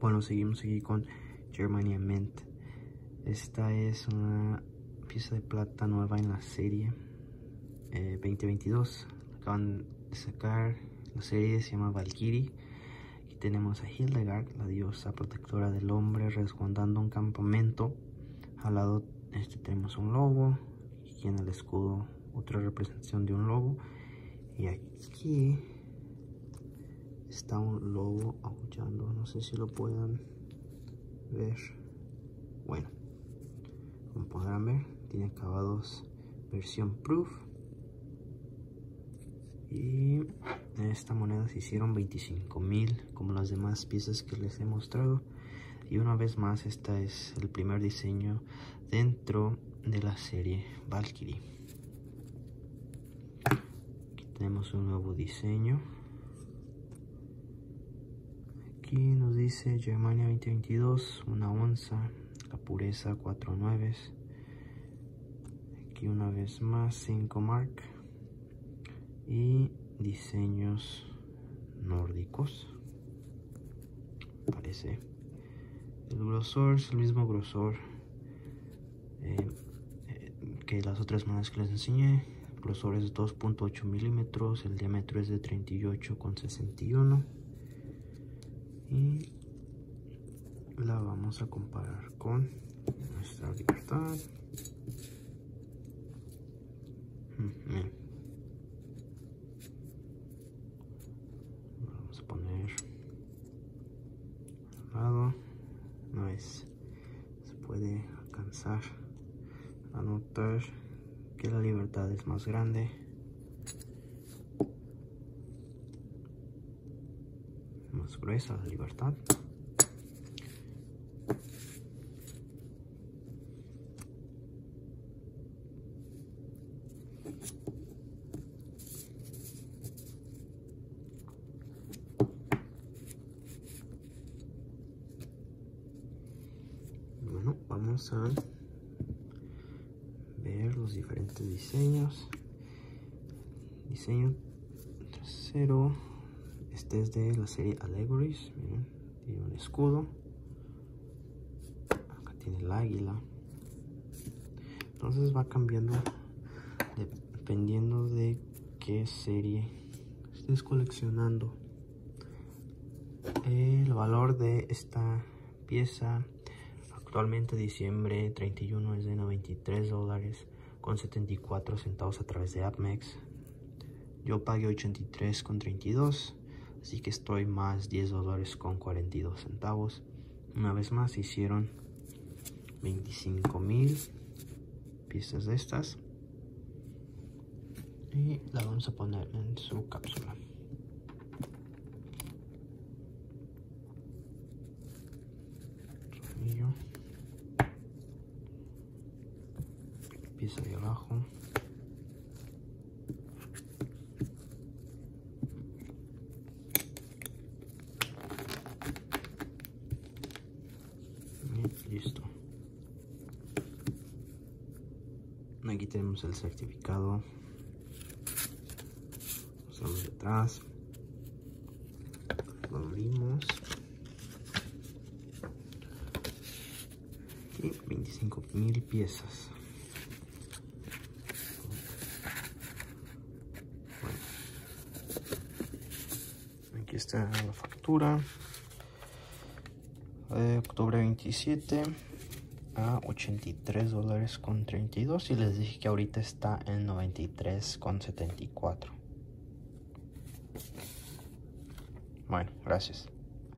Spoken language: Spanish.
Bueno, seguimos aquí con Germania Mint. Esta es una pieza de plata nueva en la serie 2022. Acaban de sacar la serie, se llama Valkyrie. Aquí tenemos a Hildegard, la diosa protectora del hombre, resguardando un campamento. Al lado tenemos un lobo, aquí en el escudo otra representación de un lobo, y aquí está un lobo aullando. No sé si lo puedan ver. Bueno, como podrán ver, tiene acabados versión proof. Y esta moneda se hicieron 25,000 como las demás piezas que les he mostrado. Y una vez más, esta es el primer diseño dentro de la serie Valkyrie. Aquí tenemos un nuevo diseño. Aquí nos dice Germania 2022, una onza, la pureza 4 nueves. Aquí una vez más 5 mark y diseños nórdicos. Parece el grosor es el mismo grosor que las otras monedas que les enseñé. El grosor es 2.8 milímetros, el diámetro es de 38,61 y la vamos a comparar con nuestra Libertad. Vamos a poner al lado. Una vez se puede alcanzar a notar que la Libertad es más grande. Más gruesa la Libertad. Bueno, vamos a ver los diferentes diseños. Diseño trasero, este es de la serie Allegories. Miren, tiene un escudo, acá tiene el águila. Entonces va cambiando dependiendo de qué serie estés coleccionando. El valor de esta pieza actualmente, diciembre 31, es de $93.74 a través de AppMex. Yo pagué $83.32, así que estoy más $10.42. Una vez más, hicieron 25,000 piezas de estas y la vamos a poner en su cápsula. Tornillo. Pieza de abajo. Y listo. Aquí tenemos el certificado. Mostramos detrás. Lo abrimos. Y 25,000 piezas. Bueno, aquí está la factura. Octubre 27 a $83.32 y les dije que ahorita está en $93.74. Bueno, gracias.